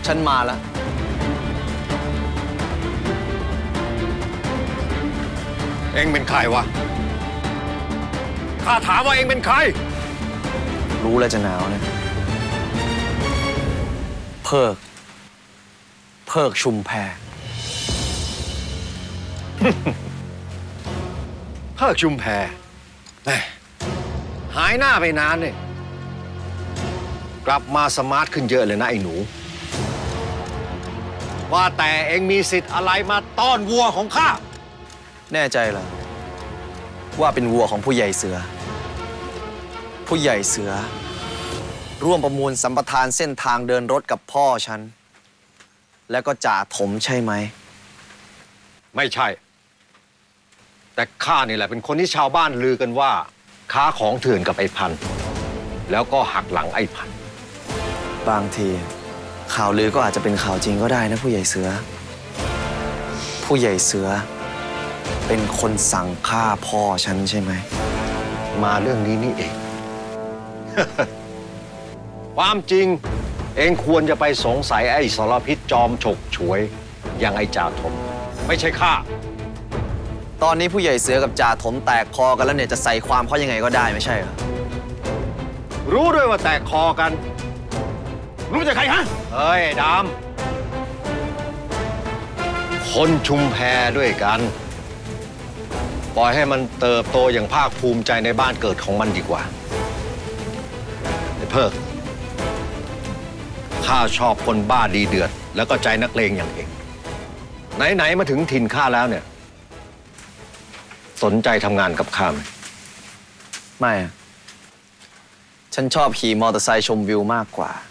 ฉันมาแล้วเอ็งเป็นใครวะข้าถามว่าเอ็งเป็นใครรู้แล้วจะหนาวนะเพิกชุมแพเพิกชุมแพหายหน้าไปนานเนี่ยกลับมาสมาร์ทขึ้นเยอะเลยนะไอ้หนูว่าแต่เอ็งมีสิทธิ์อะไรมาต้อนวัวของข้าแน่ใจเหรอว่าเป็นวัวของผู้ใหญ่เสือผู้ใหญ่เสือร่วมประมูลสัมปทานเส้นทางเดินรถกับพ่อฉันแล้วก็จ่าถมใช่ไหมไม่ใช่แต่ข้านี่แหละเป็นคนที่ชาวบ้านลือกันว่าค้าของเถื่อนกับไอ้พันแล้วก็หักหลังไอ้พันบางทีข่าวลือก็อาจจะเป็นข่าวจริงก็ได้นะผู้ใหญ่เสือผู้ใหญ่เสือเป็นคนสั่งฆ่าพ่อฉันใช่ไหมมาเรื่องนี้นี่เอง ความจริงเองควรจะไปสงสัยไอ้สรพิษจอมฉกฉวยอย่างไอ้จ่าถมไม่ใช่ข้าตอนนี้ผู้ใหญ่เสือกับจ่าถมแตกคอกันแล้วเนี่ยจะใส่ความเขายังไงก็ได้ไม่ใช่เหรอรู้ด้วยว่าแตกคอกันรู้จากใครฮะเฮ้ยดำคนชุมแพด้วยกันปล่อยให้มันเติบโตอย่างภาคภูมิใจในบ้านเกิดของมันดีกว่าไอ้เพิกข้าชอบคนบ้าดีเดือดแล้วก็ใจนักเลงอย่างเองไหนๆมาถึงถิ่นข้าแล้วเนี่ยสนใจทำงานกับข้าไหมไม่ฉันชอบขี่มอเตอร์ไซค์ชมวิวมากกว่า